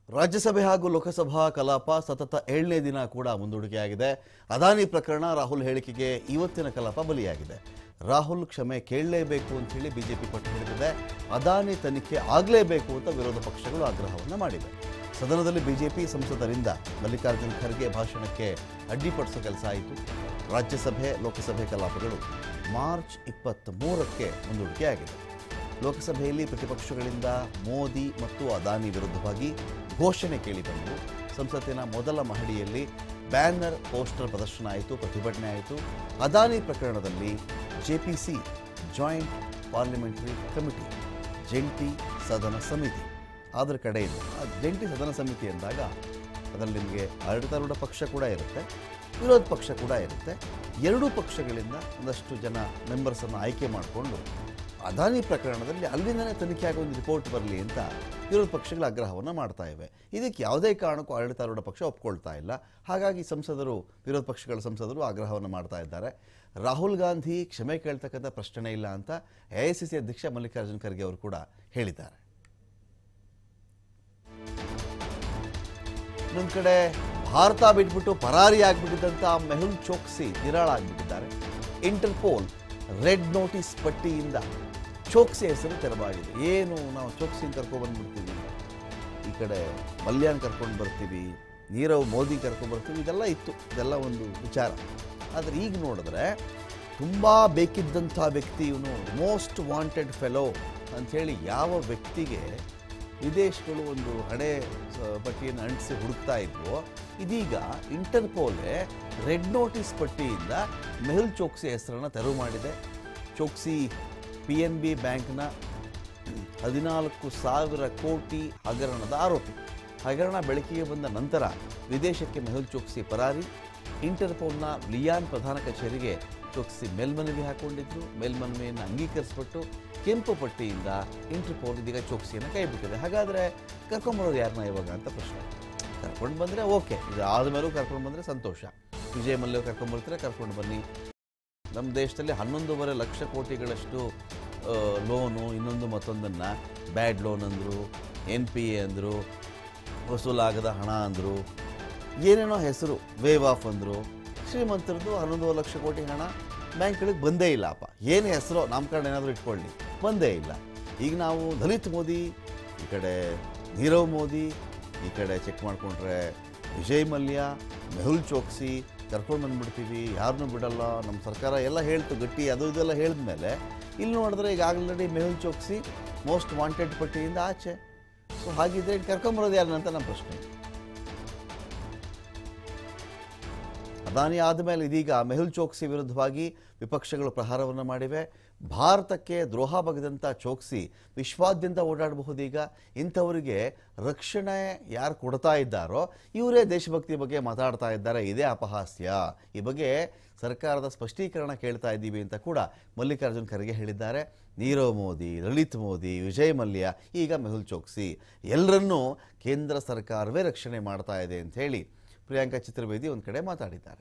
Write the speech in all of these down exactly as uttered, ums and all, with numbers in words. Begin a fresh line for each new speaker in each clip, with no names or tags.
ರಾಜ್ಯಸಭೆ ಹಾಗೂ ಲೋಕಸಭಾ ಕಲಾಪ ಸತತ ಏಳನೇ ದಿನ ಕೂಡ ಮುಂದೂಡಿಕೆಯಾಗಿದೆ. ಅದಾನಿ ಪ್ರಕರಣ ರಾಹುಲ್ ಹೇಳಿಕೆಗೆ ಇವತ್ತಿನ ಕಲಾಪ ಬಲಿಯಾಗಿದೆ. ರಾಹುಲ್ ಕ್ಷಮೆ ಕೇಳಲೇಬೇಕು ಅಂತ ಹೇಳಿ ಬಿಜೆಪಿ ಪಟ್ಟು ಹಿಡಿದಿದೆ. ಅದಾನಿ ತನಿಖೆ ಆಗಲೇಬೇಕು ಅಂತ ವಿರೋಧ ಪಕ್ಷಗಳು ಆಗ್ರಹವನ್ನು ಮಾಡಿವೆ. ಸದನದಲ್ಲಿ ಬಿಜೆಪಿ ಸಂಸದರಿಂದ ಮಲ್ಲಿಕಾರ್ಜುನ ಖರ್ಗೆ ಭಾಷಣಕ್ಕೆ ಅಡ್ಡಿಪಡಿಸೋ ಕೆಲಸ ಆಯಿತು. ರಾಜ್ಯಸಭೆ ಲೋಕಸಭೆ ಕಲಾಪಗಳು ಮಾರ್ಚ್ ಇಪ್ಪತ್ತ್ ಮೂರಕ್ಕೆ ಮುಂದೂಡಿಕೆಯಾಗಿದೆ. ಲೋಕಸಭೆಯಲ್ಲಿ ಪ್ರತಿಪಕ್ಷಗಳಿಂದ ಮೋದಿ ಮತ್ತು ಅದಾನಿ ವಿರುದ್ಧವಾಗಿ ಘೋಷಣೆ ಕೇಳಿಬಂದು ಸಂಸತ್ತಿನ ಮೊದಲ ಮಹಡಿಯಲ್ಲಿ ಬ್ಯಾನರ್ ಪೋಸ್ಟರ್ ಪ್ರದರ್ಶನ ಆಯಿತು, ಪ್ರತಿಭಟನೆ ಆಯಿತು. ಅದಾನಿ ಪ್ರಕರಣದಲ್ಲಿ ಜೆಪಿಸಿ ಜಾಯಿಂಟ್ ಪಾರ್ಲಿಮೆಂಟರಿ ಕಮಿಟಿ ಜಂಟಿ ಸದನ ಸಮಿತಿ ಅದರ ಕಡೆಯಿಂದ ಆ ಜಂಟಿ ಸದನ ಸಮಿತಿ ಅಂದಾಗ ಅದರಲ್ಲಿ ನಿಮಗೆ ಆಡಳಿತಾರೂಢ ಪಕ್ಷ ಕೂಡ ಇರುತ್ತೆ, ವಿರೋಧ ಪಕ್ಷ ಕೂಡ ಇರುತ್ತೆ. ಎರಡೂ ಪಕ್ಷಗಳಿಂದ ಒಂದಷ್ಟು ಜನ ಮೆಂಬರ್ಸನ್ನು ಆಯ್ಕೆ ಮಾಡಿಕೊಂಡು ಅದಾನಿ ಪ್ರಕರಣದಲ್ಲಿ ಅಲ್ಲಿಂದನೇ ತನಿಖೆ ಆಗೋ ಒಂದು ರಿಪೋರ್ಟ್ ಬರಲಿ ಅಂತ ವಿರೋಧ ಪಕ್ಷಗಳ ಆಗ್ರಹವನ್ನು ಮಾಡ್ತಾ ಇವೆ. ಇದಕ್ಕೆ ಯಾವುದೇ ಕಾರಣಕ್ಕೂ ಆಡಳಿತಾರೂಢ ಪಕ್ಷ ಒಪ್ಕೊಳ್ತಾ ಇಲ್ಲ. ಹಾಗಾಗಿ ಸಂಸದರು ವಿರೋಧ ಪಕ್ಷಗಳ ಸಂಸದರು ಆಗ್ರಹವನ್ನು ಮಾಡ್ತಾ ಇದ್ದಾರೆ. ರಾಹುಲ್ ಗಾಂಧಿ ಕ್ಷಮೆ ಕೇಳ್ತಕ್ಕಂಥ ಪ್ರಶ್ನೆ ಇಲ್ಲ ಅಂತ ಎ ಐ ಸಿ ಸಿ ಅಧ್ಯಕ್ಷ ಮಲ್ಲಿಕಾರ್ಜುನ ಖರ್ಗೆ ಅವರು ಕೂಡ ಹೇಳಿದ್ದಾರೆ. ಇನ್ನೊಂದು ಕಡೆ ಭಾರತ ಬಿಟ್ಬಿಟ್ಟು ಪರಾರಿ ಆಗಿಬಿಟ್ಟಿದ್ದಂಥ ಮೆಹುಲ್ ಚೋಕ್ಸಿ ನಿರಾಳಾಗಿಬಿಟ್ಟಿದ್ದಾರೆ. ಇಂಟರ್ಪೋಲ್ ರೆಡ್ ನೋಟಿಸ್ ಪಟ್ಟಿಯಿಂದ ಚೋಕ್ಸಿ ಹೆಸರು ತೆರವಾಗಿದೆ. ಏನು ನಾವು ಚೋಕ್ಸಿನ ಕರ್ಕೊಂಡು ಬಂದ್ಬಿಡ್ತೀವಿ, ಈ ಕಡೆ ಮಲ್ಯಾನ್ ಕರ್ಕೊಂಡು ಬರ್ತೀವಿ, ನೀರವ್ ಮೋದಿ ಕರ್ಕೊಂಡು ಬರ್ತೀವಿ, ಇದೆಲ್ಲ ಇತ್ತು, ಇದೆಲ್ಲ ಒಂದು ವಿಚಾರ. ಆದರೆ ಈಗ ನೋಡಿದ್ರೆ ತುಂಬ ಬೇಕಿದ್ದಂಥ ವ್ಯಕ್ತಿ ಇವನು ಮೋಸ್ಟ್ ವಾಂಟೆಡ್ ಫೆಲೋ ಅಂಥೇಳಿ ಯಾವ ವ್ಯಕ್ತಿಗೆ ವಿದೇಶಗಳು ಒಂದು ಹಣೆ ಪಟ್ಟಿಯನ್ನು ಅಂಟಿಸಿ ಹುಡುಕ್ತಾ ಇದ್ವು, ಇದೀಗ ಇಂಟರ್ಪೋಲೇ ರೆಡ್ ನೋಟಿಸ್ ಪಟ್ಟಿಯಿಂದ ಮೆಹುಲ್ ಚೋಕ್ಸಿ ಹೆಸರನ್ನು ತೆರವು ಮಾಡಿದೆ. ಚೋಕ್ಸಿ ಪಿ ಎನ್ ಬಿ ಬ್ಯಾಂಕ್ನ ಹದಿನಾಲ್ಕು ಸಾವಿರ ಕೋಟಿ ಹಗರಣದ ಆರೋಪಿ. ಹಗರಣ ಬೆಳಕಿಗೆ ಬಂದ ನಂತರ ವಿದೇಶಕ್ಕೆ ಮೆಹುಲ್ ಚೋಕ್ಸಿ ಪರಾರಿ. ಇಂಟರ್ಪೋಲ್ನ ಲಿಯಾನ್ ಪ್ರಧಾನ ಕಚೇರಿಗೆ ಚೋಕ್ಸಿ ಮೇಲ್ಮನವಿ ಹಾಕೊಂಡಿದ್ರು. ಮೇಲ್ಮನವಿಯನ್ನು ಅಂಗೀಕರಿಸ್ಬಿಟ್ಟು ಕೆಂಪು ಪಟ್ಟಿಯಿಂದ ಇಂಟರ್ಪೋಲ್ ಇದೀಗ ಚೋಕ್ಸಿಯನ್ನು ಕೈ ಬಿಟ್ಟಿದೆ. ಹಾಗಾದರೆ ಕರ್ಕೊಂಬರೋದು ಯಾರನ್ನ ಇವಾಗ ಅಂತ ಪ್ರಶ್ನೆ. ಕರ್ಕೊಂಡು ಬಂದರೆ ಓಕೆ, ಇದು ಆದಮೇಲೂ ಕರ್ಕೊಂಡು ಬಂದರೆ ಸಂತೋಷ. ವಿಜಯ್ ಮಲ್ಯ ಕರ್ಕೊಂಡ್ಬರ್ತಾರೆ, ಕರ್ಕೊಂಡು ಬನ್ನಿ. ನಮ್ಮ ದೇಶದಲ್ಲಿ ಹನ್ನೊಂದೂವರೆ ಲಕ್ಷ ಕೋಟಿಗಳಷ್ಟು ಲೋನು ಇನ್ನೊಂದು ಮತ್ತೊಂದನ್ನು ಬ್ಯಾಡ್ ಲೋನ್ ಅಂದರು, ಎನ್ ಪಿ ಎ ಅಂದರು, ವಸೂಲಾಗದ ಹಣ ಅಂದರು, ಏನೇನೋ ಹೆಸರು, ವೇವ್ ಆಫ್ ಅಂದರು. ಶ್ರೀಮಂತರದ್ದು ಹನ್ನೊಂದೂವರೆ ಲಕ್ಷ ಕೋಟಿ ಹಣ ಬ್ಯಾಂಕ್ಗಳಿಗೆ ಬಂದೇ ಇಲ್ಲಪ್ಪ. ಏನು ಹೆಸರು ನಾಮಕರಣ ಏನಾದರೂ ಇಟ್ಕೊಳ್ಳಿ, ಬಂದೇ ಇಲ್ಲ. ಈಗ ನಾವು ದಲಿತ್ ಮೋದಿ, ಈ ಕಡೆ ನೀರವ್ ಮೋದಿ, ಈ ಕಡೆ ಚೆಕ್ ಮಾಡಿಕೊಂಡ್ರೆ ವಿಜಯ್ ಮಲ್ಯ, ಮೆಹುಲ್ ಚೋಕ್ಸಿ ಕರ್ಕೊಂಡು ಬಂದುಬಿಡ್ತೀವಿ, ಯಾರನ್ನೂ ಬಿಡಲ್ಲ, ನಮ್ಮ ಸರ್ಕಾರ ಎಲ್ಲ ಹೇಳ್ತು ಗಟ್ಟಿ, ಅದು ಇದೆಲ್ಲ ಹೇಳಿದ ಮೇಲೆ ಇಲ್ಲಿ ನೋಡಿದ್ರೆ ಈಗ already Mehul Choksi most wanted ಪಟ್ಟಿಯಿಂದ ಆಚೆ. ಸೊ ಹಾಗಿದ್ರೆ ಕರ್ಕೊಂಬರೋದು ಯಾರನ್ನಂತ ನಮ್ಮ ಪ್ರಶ್ನೆ. ಅದಾನಿ ಆದಮೇಲೆ ಇದೀಗ ಮೆಹುಲ್ ಚೋಕ್ಸಿ ವಿರುದ್ಧವಾಗಿ ವಿಪಕ್ಷಗಳು ಪ್ರಹಾರವನ್ನು ಮಾಡಿವೆ. ಭಾರತಕ್ಕೆ ದ್ರೋಹ ಬಗೆದಂಥ ಚೋಕ್ಸಿ ವಿಶ್ವಾದ್ಯಂತ ಓಡಾಡಬಹುದೀಗ. ಇಂಥವರಿಗೆ ರಕ್ಷಣೆ ಯಾರು ಕೊಡ್ತಾ ಇದ್ದಾರೋ ಇವರೇ ದೇಶಭಕ್ತಿ ಬಗ್ಗೆ ಮಾತಾಡ್ತಾ ಇದ್ದಾರೆ. ಇದೇ ಅಪಹಾಸ್ಯ. ಈ ಬಗ್ಗೆ ಸರ್ಕಾರದ ಸ್ಪಷ್ಟೀಕರಣ ಕೇಳ್ತಾ ಇದ್ದೀವಿ ಅಂತ ಕೂಡ ಮಲ್ಲಿಕಾರ್ಜುನ ಖರ್ಗೆ ಹೇಳಿದ್ದಾರೆ. ನೀರವ್ ಮೋದಿ, ಲಲಿತ್ ಮೋದಿ, ವಿಜಯ್ ಮಲ್ಯ, ಈಗ ಮೆಹುಲ್ ಚೋಕ್ಸಿ ಎಲ್ಲರನ್ನೂ ಕೇಂದ್ರ ಸರ್ಕಾರವೇ ರಕ್ಷಣೆ ಮಾಡ್ತಾ ಇದೆ ಅಂತ ಹೇಳಿ ಪ್ರಿಯಾಂಕಾ ಚತುರ್ವೇದಿ ಒಂದು ಕಡೆ ಮಾತಾಡಿದ್ದಾರೆ.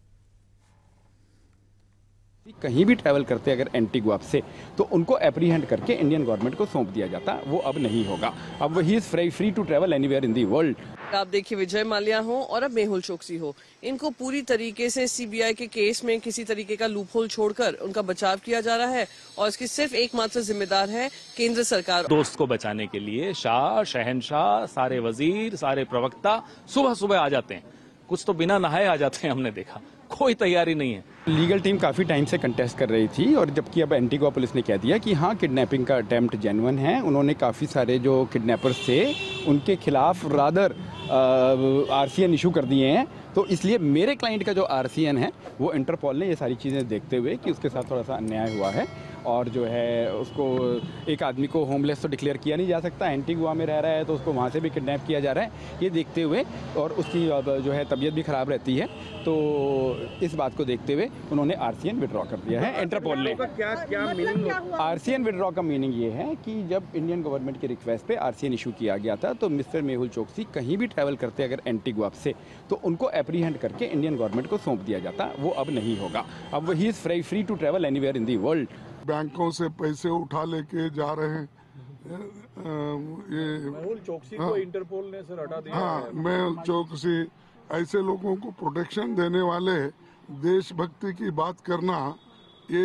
कहीं भी ट्रैवल करते अगर एंटीगुआ से तो उनको एप्रीहेंड करके इंडियन गवर्नमेंट को सौंप दिया जाता, वो अब नहीं होगा. अब he is free free to travel anywhere in the world.
आप देखिए विजय माल्या हो और अब मेहुल चोक्सी हो, इनको पूरी तरीके से सी बी आई के केस में किसी तरीके का लूपहोल छोड़कर उनका बचाव किया जा रहा है और इसकी सिर्फ एकमात्र जिम्मेदार है केंद्र सरकार.
दोस्त को बचाने के लिए शाह, शहनशाह, सारे वजीर, सारे प्रवक्ता सुबह सुबह आ जाते हैं. कुछ तो बिना नहाए आ जाते हैं, हमने देखा. कोई तैयारी नहीं है.
लीगल टीम काफ़ी टाइम से कंटेस्ट कर रही थी और जबकि अब एंटीगुआ पुलिस ने कह दिया कि हाँ किडनैपिंग का अटेम्प्ट जेन्युइन है. उन्होंने काफ़ी सारे जो किडनैपर्स थे उनके खिलाफ rather R C N issue कर दिए हैं. तो इसलिए मेरे क्लाइंट का जो आर सी एन है वो इंटरपोल ने ये सारी चीज़ें देखते हुए कि उसके साथ थोड़ा सा अन्याय हुआ है और जो है उसको एक आदमी को होमलेस तो डिक्लेयर किया नहीं जा सकता, एंटीगुआ में रह रहा है तो उसको वहाँ से भी किडनैप किया जा रहा है. ये देखते हुए और उसकी जो है तबीयत भी ख़राब रहती है, तो इस बात को देखते हुए उन्होंने आर सी एन विड्रॉ कर दिया है. इंटरपोल ने क्या क्या meaning R C N withdraw का मीनिंग ये है कि जब इंडियन गवर्नमेंट की रिक्वेस्ट पे आर सी एन इशू किया गया था तो मिस्टर मेहुल चोक्सी कहीं भी ट्रैवल करते अगर एंटीगुआ से तो उनको एप्रीहेंड करके इंडियन गवर्नमेंट को सौंप दिया जाता, वो अब नहीं होगा. अब he is free free to travel anywhere in the world.
बैंकों से पैसे उठा लेके जा रहे हैं ये
मेहुल चोकसी
हाँ,
को इंटरपोल ने सर हटा दिया
हाँ
है।
मेहुल चोकसी ऐसे लोगों को प्रोटेक्शन देने वाले देशभक्ति की बात करना ये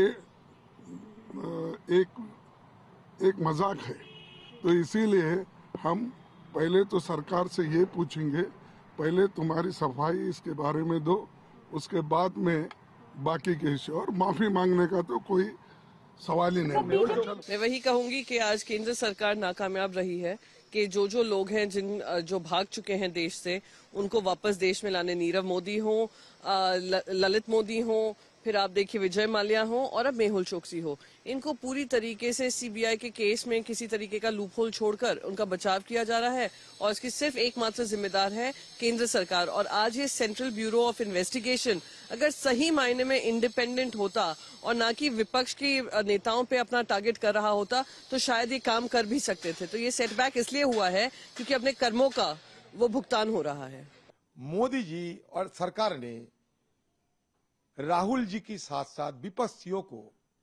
एक एक मजाक है। तो इसीलिए हम पहले तो सरकार से ये पूछेंगे, पहले तुम्हारी सफाई इसके बारे में दो, उसके बाद में बाकी के इश्यू। और माफी मांगने का तो कोई सवाल ही नहीं।
मैं वही कहूंगी कि आज केंद्र सरकार नाकामयाब रही है कि जो जो लोग हैं जिन जो भाग चुके हैं देश से उनको वापस देश में लाने, नीरव मोदी हो, ललित मोदी हो, फिर आप देखिए विजय माल्या हो और अब मेहुल चोकसी हो, इनको पूरी तरीके से सीबीआई के केस में किसी तरीके का लूपहोल छोड़कर उनका बचाव किया जा रहा है और इसकी सिर्फ एकमात्र जिम्मेदार है केंद्र सरकार। और आज ये सेंट्रल ब्यूरो ऑफ इन्वेस्टिगेशन अगर सही मायने में इंडिपेंडेंट होता और ना कि विपक्ष के नेताओं पे अपना टारगेट कर रहा होता तो शायद ये काम कर भी सकते थे। तो ये सेटबैक इसलिए हुआ है क्योंकि अपने कर्मों का वो भुगतान हो रहा है।
मोदी जी और सरकार ने राहुल जी के साथ साथ विपक्षियों को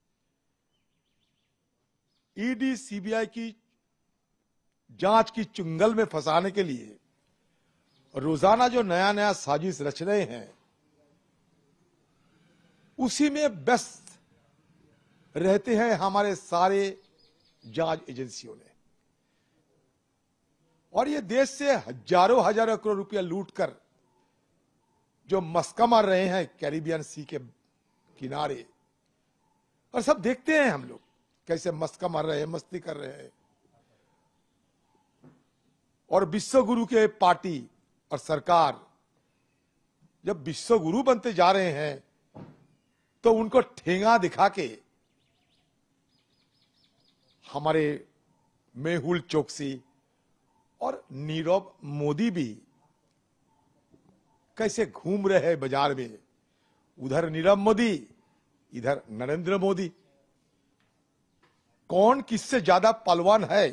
ईडी सीबीआई की जांच की चुंगल में फंसाने के लिए रोजाना जो नया नया साजिश रच रहे हैं उसी में व्यस्त रहते हैं हमारे सारे जांच एजेंसियों ने। और ये देश से हजारों हजारों करोड़ रुपया लूटकर जो मस्का मार रहे हैं कैरिबियन सी के किनारे, और सब देखते हैं हम लोग कैसे मस्का मार रहे हैं, मस्ती कर रहे हैं। और विश्व गुरु के पार्टी और सरकार जब विश्व गुरु बनते जा रहे हैं तो उनको ठेंगा दिखा के हमारे मेहुल चोकसी और नीरव मोदी भी कैसे घूम रहे हैं बाजार में, उधर नीरव मोदी इधर नरेंद्र मोदी। कौन किससे ज्यादा पलवान है?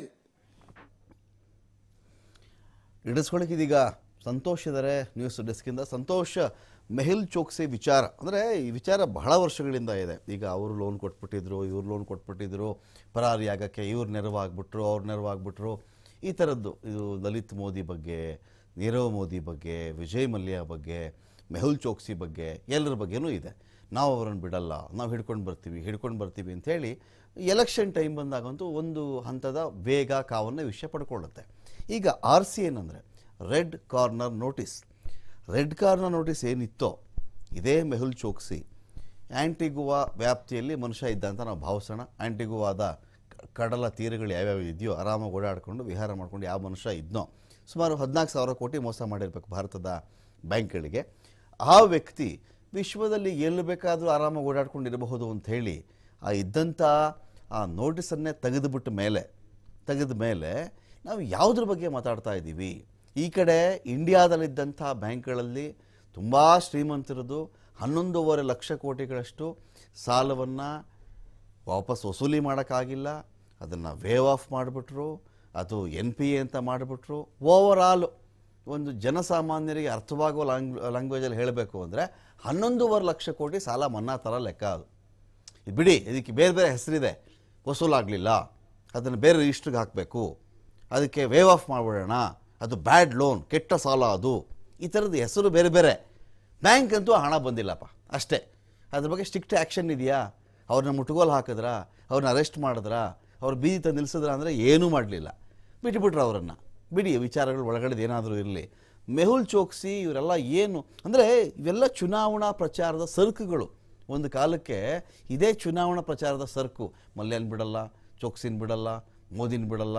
ಇಡಿಸ್ಕೊಳ್ಳಿಕ್ಕಿದೀಗ ಸಂತೋಷ್ ಇದ್ದಾರೆ ನ್ಯೂಸ್ ಡೆಸ್ಕಿಂದ. ಸಂತೋಷ್, ಮೆಹುಲ್ ಚೋಕ್ಸಿ ವಿಚಾರ ಅಂದರೆ ಈ ವಿಚಾರ ಬಹಳ ವರ್ಷಗಳಿಂದ ಇದೆ. ಈಗ ಅವರು ಲೋನ್ ಕೊಟ್ಬಿಟ್ಟಿದ್ರು, ಇವ್ರು ಲೋನ್ ಕೊಟ್ಬಿಟ್ಟಿದ್ರು, ಪರಾರಿ ಆಗಕ್ಕೆ ಇವ್ರು ನೆರವಾಗ್ಬಿಟ್ರು, ಅವ್ರು ನೆರವಾಗ್ಬಿಟ್ರು, ಈ ಥರದ್ದು. ಇದು ಲಲಿತ್ ಮೋದಿ ಬಗ್ಗೆ, ನೀರವ್ ಮೋದಿ ಬಗ್ಗೆ, ವಿಜಯ್ ಮಲ್ಯ ಬಗ್ಗೆ, ಮೆಹುಲ್ ಚೋಕ್ಸಿ ಬಗ್ಗೆ, ಎಲ್ಲರ ಬಗ್ಗೆನೂ ಇದೆ. ನಾವು ಅವರನ್ನು ಬಿಡಲ್ಲ, ನಾವು ಹಿಡ್ಕೊಂಡು ಬರ್ತೀವಿ ಹಿಡ್ಕೊಂಡು ಬರ್ತೀವಿ ಅಂಥೇಳಿ ಎಲೆಕ್ಷನ್ ಟೈಮ್ ಬಂದಾಗಂತೂ ಒಂದು ಹಂತದ ವೇಗ ಕಾವನ್ನು ವಿಷಯ ಪಡ್ಕೊಳ್ಳುತ್ತೆ. ಈಗ ಆರ್ ಸಿ ಏನಂದರೆ red corner notice. Red corner notice ಏನಿತ್ತೋ ಇದೇ ಮೆಹುಲ್ ಚೋಕ್ಸಿ ಆ್ಯಂಟಿಗುವಾ ವ್ಯಾಪ್ತಿಯಲ್ಲಿ ಮನುಷ್ಯ ಇದ್ದ ಅಂತ ನಾವು ಭಾವಿಸೋಣ. ಆ್ಯಂಟಿಗುವಾದ ಕಡಲ ತೀರಗಳು ಯಾವ್ಯಾವ ಇದೆಯೋ ಆರಾಮಾಗಿ ಓಡಾಡಿಕೊಂಡು ವಿಹಾರ ಮಾಡ್ಕೊಂಡು ಯಾವ ಮನುಷ್ಯ ಇದ್ನೋ, ಸುಮಾರು ಹದಿನಾಲ್ಕು ಸಾವಿರ ಕೋಟಿ ಮೋಸ ಮಾಡಿರ್ಬೇಕು ಭಾರತದ ಬ್ಯಾಂಕ್ಗಳಿಗೆ. ಆ ವ್ಯಕ್ತಿ ವಿಶ್ವದಲ್ಲಿ ಎಲ್ಲಿ ಬೇಕಾದರೂ ಆರಾಮಾಗಿ ಓಡಾಡ್ಕೊಂಡಿರಬಹುದು ಅಂಥೇಳಿ ಆ ಇದ್ದಂಥ ಆ ನೋಟಿಸನ್ನೇ ತೆಗೆದುಬಿಟ್ಟ ಮೇಲೆ ತೆಗೆದ ಮೇಲೆ ನಾವು ಯಾವುದ್ರ ಬಗ್ಗೆ ಮಾತಾಡ್ತಾ ಇದ್ದೀವಿ? ಈ ಕಡೆ ಇಂಡಿಯಾದಲ್ಲಿದ್ದಂಥ ಬ್ಯಾಂಕ್ಗಳಲ್ಲಿ ತುಂಬ ಶ್ರೀಮಂತರದು ಹನ್ನೊಂದೂವರೆ ಲಕ್ಷ ಕೋಟಿಗಳಷ್ಟು ಸಾಲವನ್ನು ವಾಪಸ್ ವಸೂಲಿ ಮಾಡೋಕ್ಕಾಗಿಲ್ಲ, ಅದನ್ನು ವೇವ್ ಆಫ್ ಮಾಡಿಬಿಟ್ರು, ಅದು ಎನ್ ಪಿ ಎ ಅಂತ ಮಾಡಿಬಿಟ್ರು. ಓವರ್ ಆಲ್ ಒಂದು ಜನಸಾಮಾನ್ಯರಿಗೆ ಅರ್ಥವಾಗುವ ಲ್ಯಾಂಗ್ ಲ್ಯಾಂಗ್ವೇಜಲ್ಲಿ ಹೇಳಬೇಕು ಅಂದರೆ ಹನ್ನೊಂದೂವರೆ ಲಕ್ಷ ಕೋಟಿ ಸಾಲ ಮನ್ನಾ ಥರ ಲೆಕ್ಕ. ಅದು ಇದು ಬಿಡಿ, ಇದಕ್ಕೆ ಬೇರೆ ಬೇರೆ ಹೆಸರಿದೆ. ವಸೂಲಾಗಲಿಲ್ಲ, ಅದನ್ನು ಬೇರೆ ರಿಜಿಸ್ಟ್ರಿಗೆ ಹಾಕಬೇಕು, ಅದಕ್ಕೆ ವೇವ್ ಆಫ್ ಮಾಡಿಬಿಡೋಣ, ಅದು ಬ್ಯಾಡ್ ಲೋನ್, ಕೆಟ್ಟ ಸಾಲ, ಅದು ಈ ಥರದ ಹೆಸರು ಬೇರೆ ಬೇರೆ. ಬ್ಯಾಂಕ್ ಅಂತೂ ಹಣ ಬಂದಿಲ್ಲಪ್ಪ ಅಷ್ಟೇ. ಅದ್ರ ಬಗ್ಗೆ ಸ್ಟ್ರಿಕ್ಟ್ ಆ್ಯಕ್ಷನ್ ಇದೆಯಾ? ಅವ್ರನ್ನ ಮುಟ್ಗೋಲು ಹಾಕಿದ್ರಾ, ಅವ್ರನ್ನ ಅರೆಸ್ಟ್ ಮಾಡಿದ್ರಾ, ಅವ್ರು ಬೀದಿ ತಂದು ನಿಲ್ಲಿಸಿದ್ರ ಅಂದರೆ ಏನೂ ಮಾಡಲಿಲ್ಲ, ಬಿಟ್ಟುಬಿಟ್ರು ಅವರನ್ನು. ಬಿಡಿ, ವಿಚಾರಗಳು ಒಳಗಡೆ ಏನಾದರೂ ಇರಲಿ. ಮೆಹುಲ್ ಚೋಕ್ಸಿ ಇವರೆಲ್ಲ ಏನು ಅಂದರೆ ಇವೆಲ್ಲ ಚುನಾವಣಾ ಪ್ರಚಾರದ ಸರಕುಗಳು. ಒಂದು ಕಾಲಕ್ಕೆ ಇದೇ ಚುನಾವಣಾ ಪ್ರಚಾರದ ಸರಕು. ಮಲ್ಯನ್ ಬಿಡಲ್ಲ, ಚೋಕ್ಸಿನ ಬಿಡಲ್ಲ, ಮೋದಿನ ಬಿಡಲ್ಲ,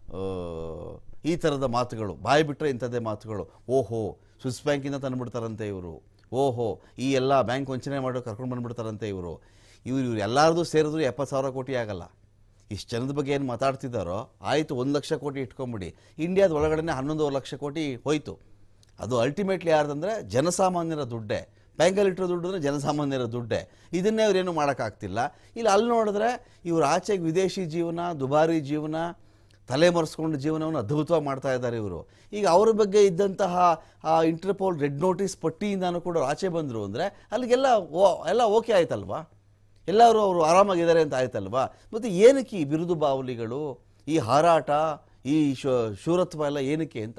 ಈ ಥರದ ಮಾತುಗಳು ಬಾಯಿ ಬಿಟ್ಟರೆ ಇಂಥದ್ದೇ ಮಾತುಗಳು. ಓಹೋ, ಸ್ವಿಸ್ ಬ್ಯಾಂಕಿಂದ ತಂದುಬಿಡ್ತಾರಂತೆ ಇವರು, ಓಹೋ ಈ ಎಲ್ಲ ಬ್ಯಾಂಕ್ ವಂಚನೆ ಮಾಡೋ ಕರ್ಕೊಂಡು ಬಂದುಬಿಡ್ತಾರಂತೆ ಇವರು. ಇವ್ರು ಇವ್ರು ಎಲ್ಲರದು ಸೇರಿದ್ರು ಎಪ್ಪತ್ತು ಸಾವಿರ ಕೋಟಿ ಆಗಲ್ಲ. ಇಷ್ಟು ಜನದ ಬಗ್ಗೆ ಏನು ಮಾತಾಡ್ತಿದ್ದಾರೋ ಆಯಿತು, ಒಂದು ಲಕ್ಷ ಕೋಟಿ ಇಟ್ಕೊಂಬಿಡಿ. ಇಂಡಿಯಾದ ಒಳಗಡೆ ಹನ್ನೊಂದುವರೆ ಲಕ್ಷ ಕೋಟಿ ಹೋಯಿತು. ಅದು ಅಲ್ಟಿಮೇಟ್ಲಿ ಯಾರ್ದಂದರೆ ಜನಸಾಮಾನ್ಯರ ದುಡ್ಡೇ. ಬ್ಯಾಂಕಲ್ಲಿ ಇಟ್ಟಿರೋ ದುಡ್ಡು ಅಂದರೆ ಜನಸಾಮಾನ್ಯರ ದುಡ್ಡೇ. ಇದನ್ನೇ ಅವ್ರೇನು ಮಾಡೋಕ್ಕಾಗ್ತಿಲ್ಲ. ಇಲ್ಲ ಅಲ್ಲಿ ನೋಡಿದ್ರೆ ಇವರು ಆಚೆಗೆ ವಿದೇಶಿ ಜೀವನ, ದುಬಾರಿ ಜೀವನ, ತಲೆ ಮರೆಸ್ಕೊಂಡು ಜೀವನವನ್ನು ಅದ್ಭುತವಾಗಿ ಮಾಡ್ತಾ ಇದ್ದಾರೆ ಇವರು. ಈಗ ಅವ್ರ ಬಗ್ಗೆ ಇದ್ದಂತಹ ಆ ಇಂಟರ್ಪೋಲ್ ರೆಡ್ ನೋಟಿಸ್ ಪಟ್ಟಿಯಿಂದನೂ ಕೂಡ ಆಚೆ ಬಂದರು ಅಂದರೆ ಅಲ್ಲಿಗೆಲ್ಲ ಓ ಎಲ್ಲ ಓಕೆ ಆಯ್ತಲ್ವಾ, ಎಲ್ಲರೂ ಅವರು ಆರಾಮಾಗಿದ್ದಾರೆ ಅಂತ ಆಯ್ತಲ್ವಾ. ಮತ್ತು ಏನಕ್ಕೆ ಈ ಬಿರುದು ಬಾವಲಿಗಳು, ಈ ಹಾರಾಟ, ಈ ಶೂರತ್ವ ಎಲ್ಲ ಏನಕ್ಕೆ ಅಂತ.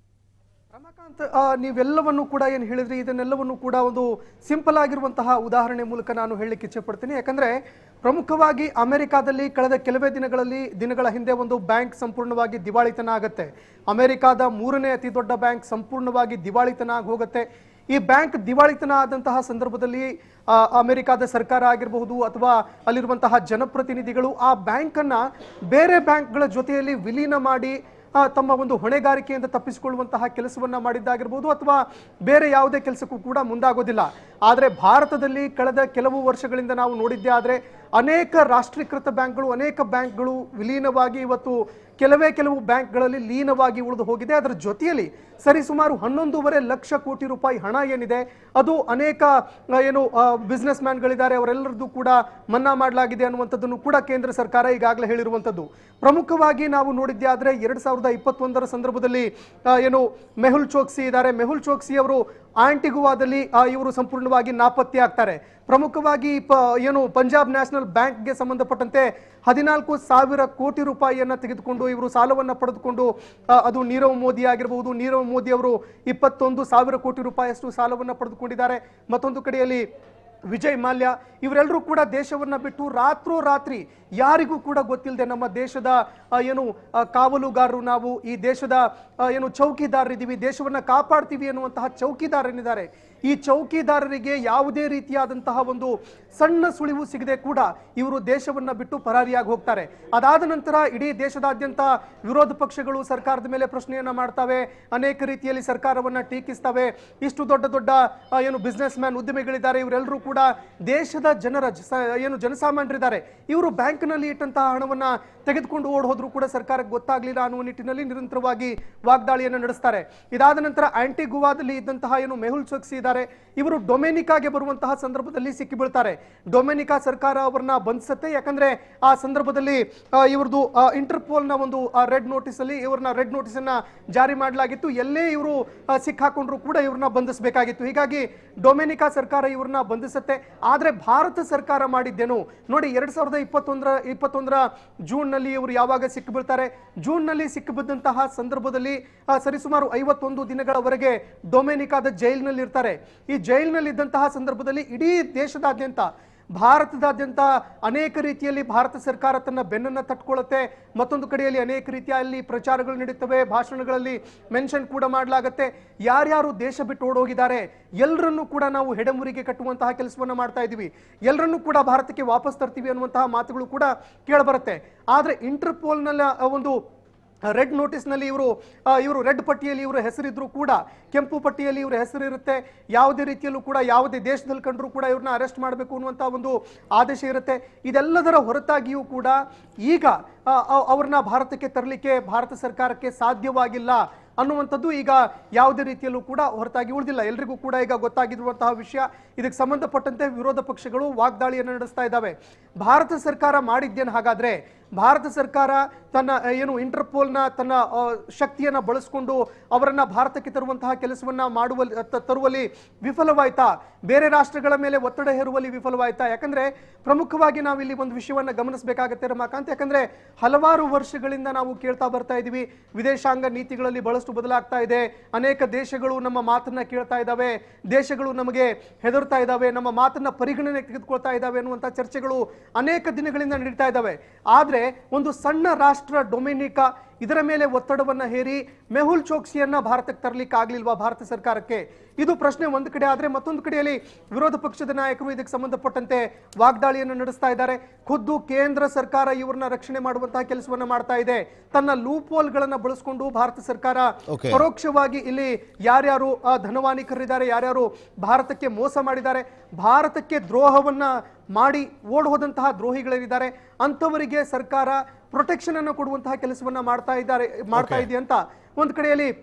ರಮಾಕಾಂತ್, ನೀವೆಲ್ಲವನ್ನು ಕೂಡ ಏನು ಹೇಳಿದ್ರಿ, ಇದನ್ನೆಲ್ಲವನ್ನು ಕೂಡ ಒಂದು ಸಿಂಪಲ್ ಆಗಿರುವಂತಹ ಉದಾಹರಣೆ ಮೂಲಕ ನಾನು ಹೇಳಲಿಕ್ಕೆ ಇಚ್ಛೆ ಪಡ್ತೀನಿ. ಯಾಕಂದ್ರೆ ಪ್ರಮುಖವಾಗಿ ಅಮೆರಿಕಾದಲ್ಲಿ ಕಳೆದ ಕೆಲವೇ ದಿನಗಳಲ್ಲಿ ದಿನಗಳ ಹಿಂದೆ ಒಂದು ಬ್ಯಾಂಕ್ ಸಂಪೂರ್ಣವಾಗಿ ದಿವಾಳಿತನ ಆಗುತ್ತೆ. ಅಮೆರಿಕಾದ ಮೂರನೇ ಅತಿ ದೊಡ್ಡ ಬ್ಯಾಂಕ್ ಸಂಪೂರ್ಣವಾಗಿ ದಿವಾಳಿತನ ಆಗಿ ಹೋಗುತ್ತೆ. ಈ ಬ್ಯಾಂಕ್ ದಿವಾಳಿತನ ಆದಂತಹ ಸಂದರ್ಭದಲ್ಲಿ ಅಮೆರಿಕಾದ ಸರ್ಕಾರ ಆಗಿರಬಹುದು ಅಥವಾ ಅಲ್ಲಿರುವಂತಹ ಜನಪ್ರತಿನಿಧಿಗಳು ಆ ಬ್ಯಾಂಕನ್ನ ಬೇರೆ ಬ್ಯಾಂಕ್ಗಳ ಜೊತೆಯಲ್ಲಿ ವಿಲೀನ ಮಾಡಿ ತಮ್ಮ ಒಂದು ಹೊಣೆಗಾರಿಕೆಯಿಂದ ತಪ್ಪಿಸಿಕೊಳ್ಳುವಂತಹ ಕೆಲಸವನ್ನ ಮಾಡಿದ್ದಾಗಿರ್ಬೋದು ಅಥವಾ ಬೇರೆ ಯಾವುದೇ ಕೆಲಸಕ್ಕೂ ಕೂಡ ಮುಂದಾಗೋದಿಲ್ಲ. ಆದರೆ ಭಾರತದಲ್ಲಿ ಕಳೆದ ಕೆಲವು ವರ್ಷಗಳಿಂದ ನಾವು ನೋಡಿದ್ದೇ ಆದರೆ ಅನೇಕ ರಾಷ್ಟ್ರೀಕೃತ ಬ್ಯಾಂಕ್ಗಳು, ಅನೇಕ ಬ್ಯಾಂಕ್ಗಳು ವಿಲೀನವಾಗಿ ಇವತ್ತು ಕೆಲವೇ ಕೆಲವು ಬ್ಯಾಂಕ್ಗಳಲ್ಲಿ ಲೀನವಾಗಿ ಉಳಿದು ಹೋಗಿದೆ. ಅದರ ಜೊತೆಯಲ್ಲಿ ಸರಿಸುಮಾರು ಹನ್ನೊಂದೂವರೆ ಲಕ್ಷ ಕೋಟಿ ರೂಪಾಯಿ ಹಣ ಏನಿದೆ ಅದು ಅನೇಕ ಏನು ಬಿಸ್ನೆಸ್ ಮ್ಯಾನ್ಗಳಿದ್ದಾರೆ ಅವರೆಲ್ಲರದ್ದು ಕೂಡ ಮನ್ನಾ ಮಾಡಲಾಗಿದೆ ಅನ್ನುವಂಥದ್ದನ್ನು ಕೂಡ ಕೇಂದ್ರ ಸರ್ಕಾರ ಈಗಾಗಲೇ ಹೇಳಿರುವಂಥದ್ದು. ಪ್ರಮುಖವಾಗಿ ನಾವು ನೋಡಿದ್ದೇ ಆದರೆ ಎರಡ್ ಸಾವಿರದ ಇಪ್ಪತ್ತೊಂದರ ಸಂದರ್ಭದಲ್ಲಿ ಏನು ಮೆಹುಲ್ ಚೋಕ್ಸಿ ಇದ್ದಾರೆ. ಮೆಹುಲ್ ಚೋಕ್ಸಿ ಅವರು ಆಂಟಿಗುವಾದಲ್ಲಿ ಇವರು ಸಂಪೂರ್ಣವಾಗಿ ನಾಪತ್ತೆ ಆಗ್ತಾರೆ. ಪ್ರಮುಖವಾಗಿ ಏನು ಪಂಜಾಬ್ ನ್ಯಾಷನಲ್ ಬ್ಯಾಂಕ್ಗೆ ಸಂಬಂಧಪಟ್ಟಂತೆ ಹದಿನಾಲ್ಕು ಸಾವಿರ ಕೋಟಿ ರೂಪಾಯಿಯನ್ನ ತೆಗೆದುಕೊಂಡು ಇವರು ಸಾಲವನ್ನು ಪಡೆದುಕೊಂಡು ಅದು ನೀರವ್ ಮೋದಿ ಆಗಿರಬಹುದು. ನೀರವ್ ಮೋದಿ ಅವರು ಇಪ್ಪತ್ತೊಂದು ಸಾವಿರ ಕೋಟಿ ರೂಪಾಯಿಯಷ್ಟು ಸಾಲವನ್ನು ಪಡೆದುಕೊಂಡಿದ್ದಾರೆ. ಮತ್ತೊಂದು ಕಡೆಯಲ್ಲಿ ವಿಜಯ್ ಮಾಲ್ಯ ಇವರೆಲ್ಲರೂ ಕೂಡ ದೇಶವನ್ನ ಬಿಟ್ಟು ರಾತ್ರೋರಾತ್ರಿ ಯಾರಿಗೂ ಕೂಡ ಗೊತ್ತಿಲ್ಲದೆ ನಮ್ಮ ದೇಶದ ಏನು ಕಾವಲುಗಾರರು, ನಾವು ಈ ದೇಶದ ಏನು ಚೌಕಿದಾರರಿದ್ದೀವಿ, ದೇಶವನ್ನ ಕಾಪಾಡ್ತೀವಿ ಅನ್ನುವಂತಹ ಚೌಕಿದಾರರಿದ್ದಾರೆ. ಈ ಚೌಕಿದಾರರಿಗೆ ಯಾವುದೇ ರೀತಿಯಾದಂತಹ ಒಂದು ಸಣ್ಣ ಸುಳಿವು ಸಿಗದೆ ಕೂಡ ಇವರು ದೇಶವನ್ನ ಬಿಟ್ಟು ಪರಾರಿಯಾಗಿ ಹೋಗ್ತಾರೆ. ಅದಾದ ನಂತರ ಇಡೀ ದೇಶದಾದ್ಯಂತ ವಿರೋಧ ಪಕ್ಷಗಳು ಸರ್ಕಾರದ ಮೇಲೆ ಪ್ರಶ್ನೆಯನ್ನ ಮಾಡ್ತವೆ, ಅನೇಕ ರೀತಿಯಲ್ಲಿ ಸರ್ಕಾರವನ್ನ ಟೀಕಿಸ್ತವೆ. ಇಷ್ಟು ದೊಡ್ಡ ದೊಡ್ಡ ಏನು ಬಿಸ್ನೆಸ್ ಮ್ಯಾನ್ ಉದ್ಯಮಿಗಳಿದ್ದಾರೆ, ಇವರೆಲ್ಲರೂ ಕೂಡ ದೇಶದ ಜನರ ಏನು ಜನಸಾಮಾನ್ಯರಿದ್ದಾರೆ, ಇವರು ಬ್ಯಾಂಕ್ನಲ್ಲಿ ಇಟ್ಟಂತಹ ಹಣವನ್ನ ತೆಗೆದುಕೊಂಡು ಓಡ್ ಹೋದ್ರು ಕೂಡ ಸರ್ಕಾರಕ್ಕೆ ಗೊತ್ತಾಗ್ಲಿಲ್ಲ ಅನ್ನುವ ನಿಟ್ಟಿನಲ್ಲಿ ನಿರಂತರವಾಗಿ ವಾಗ್ದಾಳಿಯನ್ನು ನಡೆಸ್ತಾರೆ. ಇದಾದ ನಂತರ ಆಂಟಿಗುವಾದಲ್ಲಿ ಇದ್ದಂತಹ ಏನು ಮೆಹುಲ್ ಚೋಕ್ಸಿ ಇದ್ದಾರೆ, ಇವರು ಡೊಮೆನಿಕಾಗೆ ಬರುವಂತಹ ಸಂದರ್ಭದಲ್ಲಿ ಸಿಕ್ಕಿ ಬೀಳ್ತಾರೆ. ಡೊಮೆನಿಕಾ ಸರ್ಕಾರ ಅವರನ್ನ ಬಂಧಿಸುತ್ತೆ. ಯಾಕಂದ್ರೆ ಆ ಸಂದರ್ಭದಲ್ಲಿ ಇವ್ರದ್ದು ಇಂಟರ್ಪೋಲ್ ನ ಒಂದು ರೆಡ್ ನೋಟಿಸ್ ಅಲ್ಲಿ ಇವ್ರನ್ನ ರೆಡ್ ನೋಟಿಸ್ ಅನ್ನ ಜಾರಿ ಮಾಡಲಾಗಿತ್ತು. ಎಲ್ಲೇ ಇವರು ಸಿಕ್ಕಾಕೊಂಡ್ರು ಕೂಡ ಇವ್ರನ್ನ ಬಂಧಿಸಬೇಕಾಗಿತ್ತು. ಹೀಗಾಗಿ ಡೊಮೆನಿಕಾ ಸರ್ಕಾರ ಇವ್ರನ್ನ ಬಂಧಿಸುತ್ತೆ. ಆದ್ರೆ ಭಾರತ ಸರ್ಕಾರ ಮಾಡಿದ್ದೇನು ನೋಡಿ, ಎರಡ್ ಸಾವಿರದ ಇಪ್ಪತ್ತೊಂದರ ಇಪ್ಪತ್ತೊಂದರ ಜೂನ್ ನಲ್ಲಿ ಇವರು ಯಾವಾಗ ಸಿಕ್ಕಿ ಬೀಳ್ತಾರೆ, ಜೂನ್ ನಲ್ಲಿ ಸಿಕ್ಕಿ ಬಿದ್ದಂತಹ ಸಂದರ್ಭದಲ್ಲಿ ಸರಿಸುಮಾರು ಐವತ್ತೊಂದು ದಿನಗಳವರೆಗೆ ಡೊಮೆನಿಕಾದ ಜೈಲಿನಲ್ಲಿ ಇರ್ತಾರೆ. ಈ ಜೈಲಿನಲ್ಲಿ ಇದ್ದಂತಹ ಸಂದರ್ಭದಲ್ಲಿ ಇಡೀ ದೇಶದಾದ್ಯಂತ ಭಾರತದಾದ್ಯಂತ ಅನೇಕ ರೀತಿಯಲ್ಲಿ ಭಾರತ ಸರ್ಕಾರ ತನ್ನ ಬೆನ್ನನ್ನು ತಟ್ಕೊಳ್ಳುತ್ತೆ. ಮತ್ತೊಂದು ಕಡೆಯಲ್ಲಿ ಅನೇಕ ರೀತಿಯಲ್ಲಿ ಪ್ರಚಾರಗಳು ನಡೀತವೆ, ಭಾಷಣಗಳಲ್ಲಿ ಮೆನ್ಷನ್ ಕೂಡ ಮಾಡಲಾಗುತ್ತೆ. ಯಾರ್ಯಾರು ದೇಶ ಬಿಟ್ಟು ಓಡೋಗಿದ್ದಾರೆ ಎಲ್ಲರನ್ನೂ ಕೂಡ ನಾವು ಹೆಡೆಮುರಿಗೆ ಕಟ್ಟುವಂತಹ ಕೆಲಸವನ್ನ ಮಾಡ್ತಾ ಇದ್ದೀವಿ, ಎಲ್ಲರನ್ನೂ ಕೂಡ ಭಾರತಕ್ಕೆ ವಾಪಸ್ ತರ್ತೀವಿ ಅನ್ನುವಂತಹ ಮಾತುಗಳು ಕೂಡ ಕೇಳಬರುತ್ತೆ. ಆದ್ರೆ ಇಂಟರ್ಪೋಲ್ನ ಒಂದು ರೆಡ್ ನೋಟಿಸ್ ನಲ್ಲಿ ಇವರು ಇವರು ರೆಡ್ ಪಟ್ಟಿಯಲ್ಲಿ ಇವರ ಹೆಸರಿದ್ರು ಕೂಡ ಕೆಂಪು ಪಟ್ಟಿಯಲ್ಲಿ ಇವರ ಹೆಸರಿರುತ್ತೆ. ಯಾವುದೇ ರೀತಿಯಲ್ಲೂ ಕೂಡ ಯಾವುದೇ ದೇಶದಲ್ಲಿ ಕಂಡ್ರೂ ಕೂಡ ಇವ್ರನ್ನ ಅರೆಸ್ಟ್ ಮಾಡಬೇಕು ಅನ್ನುವಂಥ ಒಂದು ಆದೇಶ ಇರುತ್ತೆ. ಇದೆಲ್ಲದರ ಹೊರತಾಗಿಯೂ ಕೂಡ ಈಗ ಅವ್ರನ್ನ ಭಾರತಕ್ಕೆ ತರಲಿಕ್ಕೆ ಭಾರತ ಸರ್ಕಾರಕ್ಕೆ ಸಾಧ್ಯವಾಗಿಲ್ಲ ಅನ್ನುವಂಥದ್ದು ಈಗ ಯಾವುದೇ ರೀತಿಯಲ್ಲೂ ಕೂಡ ಹೊರತಾಗಿ ಉಳಿದಿಲ್ಲ. ಎಲ್ರಿಗೂ ಕೂಡ ಈಗ ಗೊತ್ತಾಗಿರುವಂತಹ ವಿಷಯ. ಇದಕ್ಕೆ ಸಂಬಂಧಪಟ್ಟಂತೆ ವಿರೋಧ ಪಕ್ಷಗಳು ವಾಗ್ದಾಳಿಯನ್ನು ನಡೆಸ್ತಾ ಇದ್ದಾವೆ. ಭಾರತ ಸರ್ಕಾರ ಮಾಡಿದ್ದೇನು ಹಾಗಾದ್ರೆ? ಭಾರತ ಸರ್ಕಾರ ತನ್ನ ಏನು ಇಂಟರ್ಪೋಲ್ನ ತನ್ನ ಶಕ್ತಿಯನ್ನ ಬಳಸಿಕೊಂಡು ಅವರನ್ನ ಭಾರತಕ್ಕೆ ತರುವಂತಹ ಕೆಲಸವನ್ನ ಮಾಡುವಲ್ಲಿ ತರುವಲ್ಲಿ ವಿಫಲವಾಯ್ತಾ? ಬೇರೆ ರಾಷ್ಟ್ರಗಳ ಮೇಲೆ ಒತ್ತಡ ಹೇರುವಲ್ಲಿ ವಿಫಲವಾಯ್ತಾ? ಯಾಕಂದ್ರೆ ಪ್ರಮುಖವಾಗಿ ನಾವು ಇಲ್ಲಿ ಒಂದು ವಿಷಯವನ್ನ ಗಮನಿಸಬೇಕಾಗತ್ತೆ ರಮಾಕಾಂತ್. ಯಾಕಂದ್ರೆ ಹಲವಾರು ವರ್ಷಗಳಿಂದ ನಾವು ಕೇಳ್ತಾ ಬರ್ತಾ ಇದೀವಿ, ವಿದೇಶಾಂಗ ನೀತಿಗಳಲ್ಲಿ ಬಹಳಷ್ಟು ಬದಲಾಗ್ತಾ ಇದೆ, ಅನೇಕ ದೇಶಗಳು ನಮ್ಮ ಮಾತನ್ನ ಕೇಳ್ತಾ ಇದ್ದಾವೆ, ದೇಶಗಳು ನಮಗೆ ಹೆದರ್ತಾ ಇದ್ದಾವೆ, ನಮ್ಮ ಮಾತನ್ನ ಪರಿಗಣನೆಗೆ ತೆಗೆದುಕೊಳ್ತಾ ಇದ್ದಾವೆ ಅನ್ನುವಂಥ ಚರ್ಚೆಗಳು ಅನೇಕ ದಿನಗಳಿಂದ ನಡೀತಾ ಇದ್ದಾವೆ. ಆದ್ರೆ ಒಂದು ಸಣ್ಣ ರಾಷ್ಟ್ರ ಡೊಮಿನಿಕಾ ಇದರ ಮೇಲೆ ಒತ್ತಡವನ್ನ ಹೇರಿ ಮೆಹುಲ್ ಚೋಕ್ಸಿಯನ್ನ ಭಾರತಕ್ಕೆ ತರಲಿಕ್ಕೆ ಆಗ್ಲಿಲ್ವಾ ಭಾರತ ಸರ್ಕಾರಕ್ಕೆ? ಇದು ಪ್ರಶ್ನೆ ಒಂದು ಕಡೆ. ಆದ್ರೆ ಮತ್ತೊಂದು ಕಡೆಯಲ್ಲಿ ವಿರೋಧ ಪಕ್ಷದ ನಾಯಕರು ಇದಕ್ಕೆ ಸಂಬಂಧಪಟ್ಟಂತೆ ವಾಗ್ದಾಳಿಯನ್ನು ನಡೆಸ್ತಾ ಇದ್ದಾರೆ. ಖುದ್ದು ಕೇಂದ್ರ ಸರ್ಕಾರ ಇವರನ್ನ ರಕ್ಷಣೆ ಮಾಡುವಂತಹ ಕೆಲಸವನ್ನ ಮಾಡ್ತಾ ಇದೆ. ತನ್ನ ಲೂಪ್ ಹೋಲ್ ಗಳನ್ನ ಬಳಸಿಕೊಂಡು ಭಾರತ ಸರ್ಕಾರ ಪರೋಕ್ಷವಾಗಿ ಇಲ್ಲಿ ಯಾರ್ಯಾರು ಧನವಾನಿಕರಿದ್ದಾರೆ, ಯಾರ್ಯಾರು ಭಾರತಕ್ಕೆ ಮೋಸ ಮಾಡಿದ್ದಾರೆ, ಭಾರತಕ್ಕೆ ದ್ರೋಹವನ್ನ ಮಾಡಿ ಓಡ್ ಹೋದಂತಹ ದ್ರೋಹಿಗಳಿದ್ದಾರೆ, ಅಂತವರಿಗೆ ಸರ್ಕಾರ ಪ್ರೊಟೆಕ್ಷನ್ ಅನ್ನು ಕೊಡುವಂತಹ ಕೆಲಸವನ್ನ ಮಾಡ್ತಾ ಇದ್ದಾರೆ ಮಾಡ್ತಾ ಇದೆ ಅಂತ ಒಂದು ಕಡೆಯಲ್ಲಿ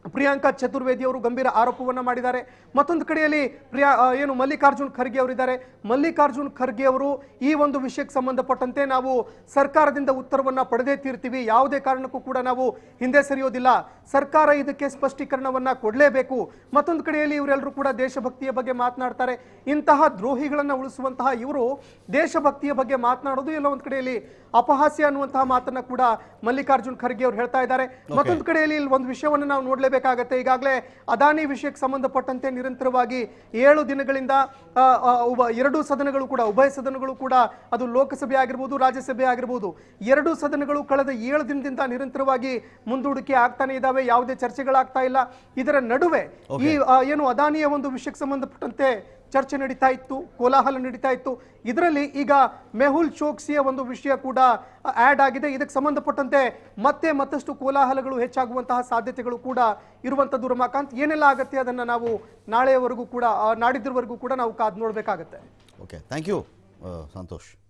ಪ್ರಿಯಾಂಕಾ ಚತುರ್ವೇದಿ ಅವರು ಗಂಭೀರ ಆರೋಪವನ್ನ ಮಾಡಿದ್ದಾರೆ. ಮತ್ತೊಂದು ಕಡೆಯಲ್ಲಿ ಪ್ರಿಯಾ ಏನು ಮಲ್ಲಿಕಾರ್ಜುನ್ ಖರ್ಗೆ ಅವರಿದ್ದಾರೆ. ಮಲ್ಲಿಕಾರ್ಜುನ್ ಖರ್ಗೆ ಅವರು ಈ ಒಂದು ವಿಷಯಕ್ಕೆ ಸಂಬಂಧಪಟ್ಟಂತೆ ನಾವು ಸರ್ಕಾರದಿಂದ ಉತ್ತರವನ್ನ ಪಡೆದೇ ತೀರ್ತೀವಿ, ಯಾವುದೇ ಕಾರಣಕ್ಕೂ ಕೂಡ ನಾವು ಹಿಂದೆ ಸರಿಯೋದಿಲ್ಲ, ಸರ್ಕಾರ ಇದಕ್ಕೆ ಸ್ಪಷ್ಟೀಕರಣವನ್ನ ಕೊಡಲೇಬೇಕು. ಮತ್ತೊಂದು ಕಡೆಯಲ್ಲಿ ಇವರೆಲ್ಲರೂ ಕೂಡ ದೇಶಭಕ್ತಿಯ ಬಗ್ಗೆ ಮಾತನಾಡ್ತಾರೆ. ಇಂತಹ ದ್ರೋಹಿಗಳನ್ನ ಉಳಿಸುವಂತಹ ಇವರು ದೇಶಭಕ್ತಿಯ ಬಗ್ಗೆ ಮಾತನಾಡೋದು ಎಲ್ಲ ಒಂದು ಕಡೆಯಲ್ಲಿ ಅಪಹಾಸ್ಯ ಅನ್ನುವಂತಹ ಮಾತನ್ನ ಕೂಡ ಮಲ್ಲಿಕಾರ್ಜುನ್ ಖರ್ಗೆ ಅವರು ಹೇಳ್ತಾ ಇದ್ದಾರೆ. ಮತ್ತೊಂದು ಕಡೆಯಲ್ಲಿ ಇಲ್ಲಿ ಒಂದು ವಿಷಯವನ್ನು ನಾವು ನೋಡಲೇಬೇಕಾಗತ್ತೆ. ಈಗಾಗಲೇ ಅದಾನಿ ವಿಷಯಕ್ಕೆ ಸಂಬಂಧಪಟ್ಟಂತೆ ನಿರಂತರವಾಗಿ ಏಳು ದಿನಗಳಿಂದ ಎರಡೂ ಸದನಗಳು ಕೂಡ ಉಭಯ ಸದನಗಳು ಕೂಡ ಅದು ಲೋಕಸಭೆ ಆಗಿರ್ಬೋದು ರಾಜ್ಯಸಭೆ ಆಗಿರ್ಬೋದು ಎರಡೂ ಸದನಗಳು ಕಳೆದ ಏಳು ದಿನದಿಂದ ನಿರಂತರವಾಗಿ ಮುಂದೂಡಿಕೆ ಆಗ್ತಾನೆ ಇದಾವೆ, ಯಾವುದೇ ಚರ್ಚೆಗಳಾಗ್ತಾ ಇಲ್ಲ. ಇದರ ನಡುವೆ ಈ ಏನು ಅದಾನಿಯ ಒಂದು ವಿಷಯಕ್ಕೆ ಸಂಬಂಧಪಟ್ಟಂತೆ ಚರ್ಚೆ ನಡೀತಾ ಇತ್ತು, ಕೋಲಾಹಲ ನಡೀತಾ ಇತ್ತು. ಇದರಲ್ಲಿ ಈಗ ಮೆಹುಲ್ ಚೋಕ್ಸಿಯ ಒಂದು ವಿಷಯ ಕೂಡ ಆಡ್ ಆಗಿದೆ. ಇದಕ್ಕೆ ಸಂಬಂಧಪಟ್ಟಂತೆ ಮತ್ತೆ ಮತ್ತಷ್ಟು ಕೋಲಾಹಲಗಳು ಹೆಚ್ಚಾಗುವಂತಹ ಸಾಧ್ಯತೆಗಳು ಕೂಡ ಇರುವಂತದ್ದು. ರಮಾಕಾಂತ್, ಏನೆಲ್ಲ ಆಗತ್ತೆ ಅದನ್ನ ನಾವು ನಾಳೆಯವರೆಗೂ ಕೂಡ ನಾಡಿದ್ರವರೆಗೂ ಕೂಡ ನಾವು ಕಾದು ನೋಡಬೇಕಾಗತ್ತೆ.
Okay, thank you Santosh.